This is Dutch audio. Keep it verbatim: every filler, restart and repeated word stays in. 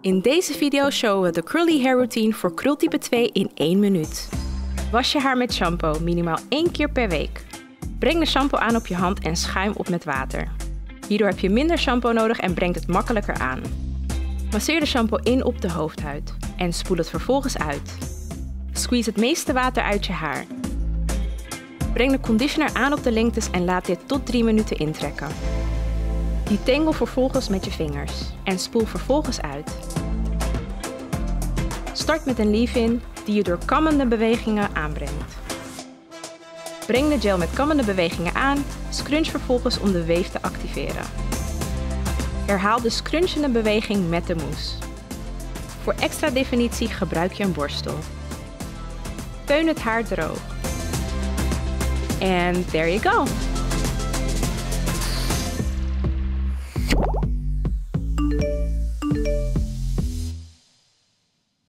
In deze video showen we de curly hair routine voor krultype twee in één minuut. Was je haar met shampoo minimaal één keer per week. Breng de shampoo aan op je hand en schuim op met water. Hierdoor heb je minder shampoo nodig en brengt het makkelijker aan. Masseer de shampoo in op de hoofdhuid en spoel het vervolgens uit. Squeeze het meeste water uit je haar. Breng de conditioner aan op de lengtes en laat dit tot drie minuten intrekken. Detangle vervolgens met je vingers en spoel vervolgens uit. Start met een leave-in die je door kammende bewegingen aanbrengt. Breng de gel met kammende bewegingen aan, scrunch vervolgens om de weef te activeren. Herhaal de scrunchende beweging met de mousse. Voor extra definitie gebruik je een borstel. Teun het haar droog. And there you go!